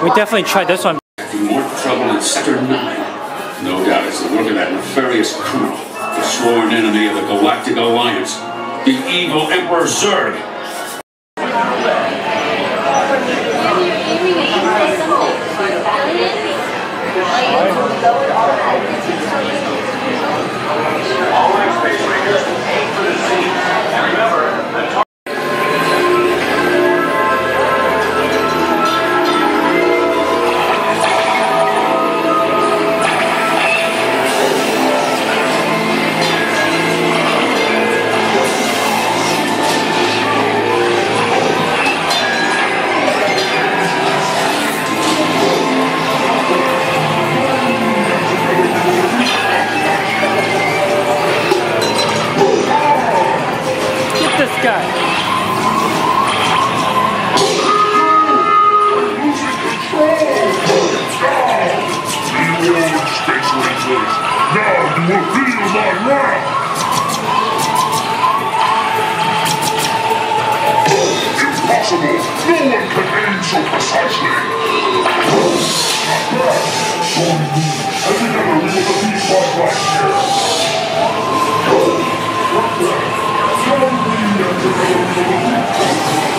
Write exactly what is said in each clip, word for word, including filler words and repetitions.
We definitely tried this one. More trouble in Sector nine. No doubt it's the work of that nefarious criminal, the sworn enemy of the Galactic Alliance, the evil Emperor Zurg. All right, Space Rangers, aim for the scene. And remember, the target. Impossible! No one can aim so precisely! Not bad! Join me, and together we will defeat Buzz Lightyear! Not bad! Join me, and together we will defeat Buzz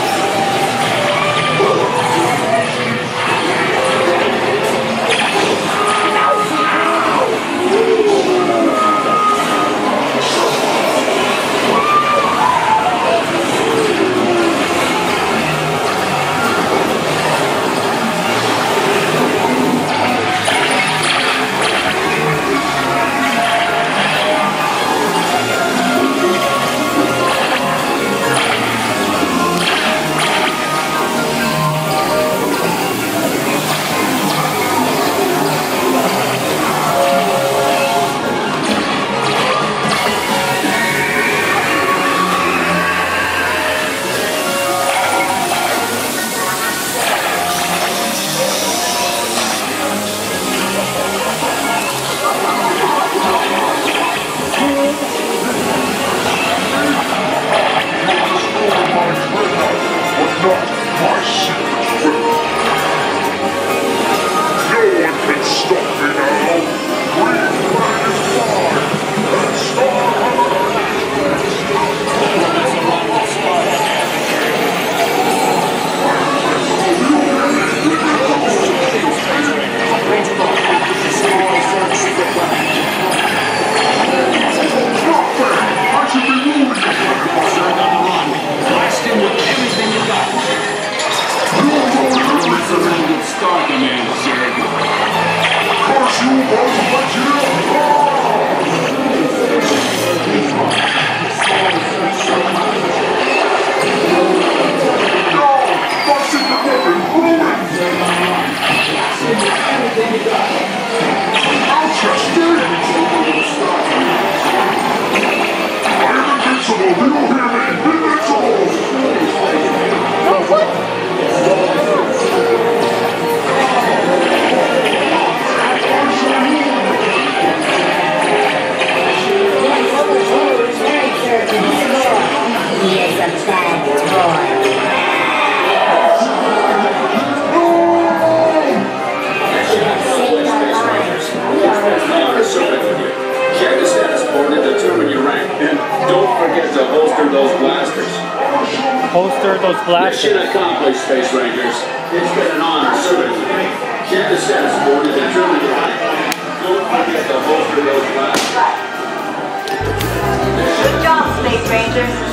Holster those blasters. Mission accomplished, Space Rangers. It's been an honor serving with you. Check the status board and determine your rank. Don't forget to holster those blasters. Good job, Space Rangers.